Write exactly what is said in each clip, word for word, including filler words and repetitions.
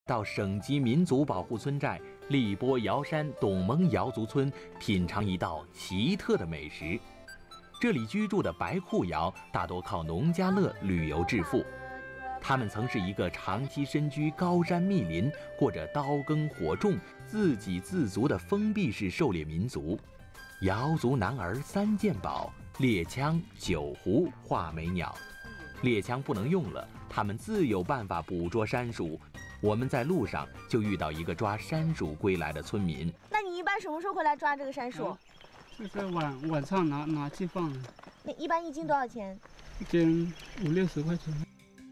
到省级民族保护村寨荔波瑶山董蒙瑶族村品尝一道奇特的美食。这里居住的白裤瑶大多靠农家乐旅游致富，他们曾是一个长期身居高山密林、过着刀耕火种、自给自足的封闭式狩猎民族。瑶族男儿三件宝：猎枪、酒壶、画眉鸟。猎枪不能用了，他们自有办法捕捉山鼠。我们在路上就遇到一个抓山鼠归来的村民。 那你一般什么时候会来抓这个山鼠？ 啊、就是晚晚上拿拿去放的。 那一般一斤多少钱？ 一斤五六十块钱。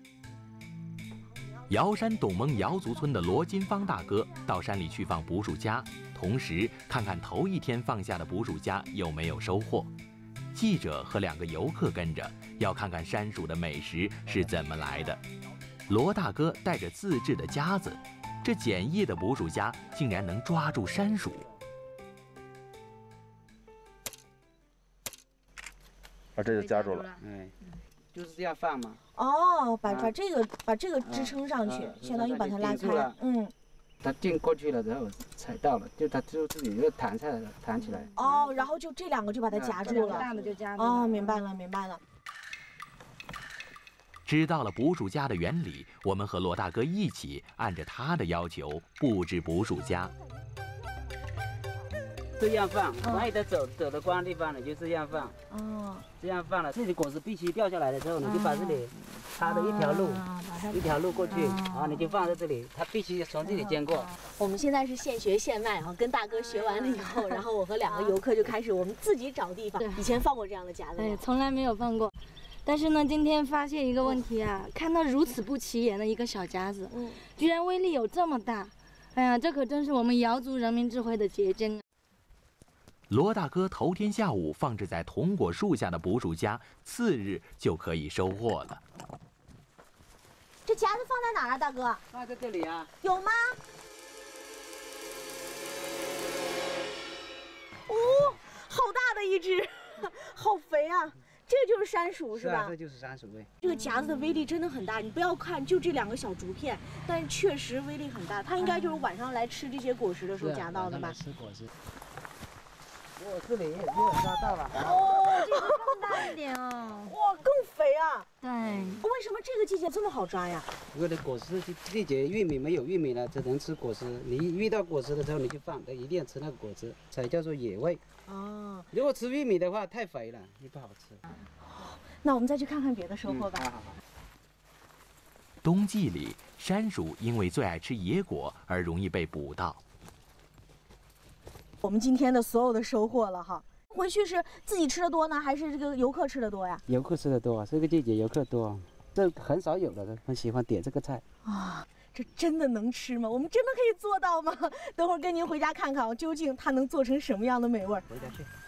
瑶山董蒙瑶族村的罗金芳大哥到山里去放捕鼠夹，同时看看头一天放下的捕鼠夹有没有收获。记者和两个游客跟着，要看看山鼠的美食是怎么来的。罗大哥带着自制的夹子，这简易的捕鼠夹竟然能抓住山鼠。 啊，这就夹住了。 哎，就是这样放嘛。 哦，把把这个把这个支撑上去，相当于把它拉开。嗯。 它进过去了之后踩到了，就它就自己又弹下来了，弹起来。 哦，然后就这两个就把它夹住了。 大的就夹住了。 哦，明白了，明白了。 知道了捕鼠夹的原理，我们和罗大哥一起按着他的要求布置捕鼠夹。 这样放，往里头走走得光的地方呢，就这样放。哦。这样放了，这里果实必须掉下来的时候，你就把这里插的一条路，一条路过去，然后你就放在这里，它必须从这里经过。 我们现在是现学现卖啊，跟大哥学完了以后，然后我和两个游客就开始我们自己找地方。以前放过这样的夹子吗？ 对，从来没有放过。但是呢，今天发现一个问题啊，看到如此不起眼的一个小夹子，嗯，居然威力有这么大，哎呀，这可真是我们瑶族人民智慧的结晶。 罗大哥头天下午放置在铜果树下的捕鼠夹，次日就可以收获了。 这夹子放在哪儿啊，大哥？ 放在这里啊。 有吗？哦，好大的一只，好肥啊！这就是山鼠是吧？ 是啊，这就是山鼠对。 这个夹子的威力真的很大，你不要看就这两个小竹片，但是确实威力很大。它应该就是晚上来吃这些果实的时候夹到的吧？ 吃果实。我这里也有抓到了。 哦， 这个更大一点哦。 哇，更肥啊！ 对。 为什么这个季节这么好抓呀？ 因为果实季节玉米没有玉米了，只能吃果实。你遇到果实的时候你就放，一定要吃那个果实，才叫做野味。哦。如果吃玉米的话太肥了，也不好吃。 那我们再去看看别的收获吧。 嗯、好好好。 冬季里，山鼠因为最爱吃野果而容易被捕到。 我们今天的所有的收获了哈，回去是自己吃的多呢，还是这个游客吃的多呀？ 游客吃的多，这个季节游客多，这很少有的很喜欢点这个菜啊。这真的能吃吗？我们真的可以做到吗？等会儿跟您回家看看，究竟它能做成什么样的美味。 回家去。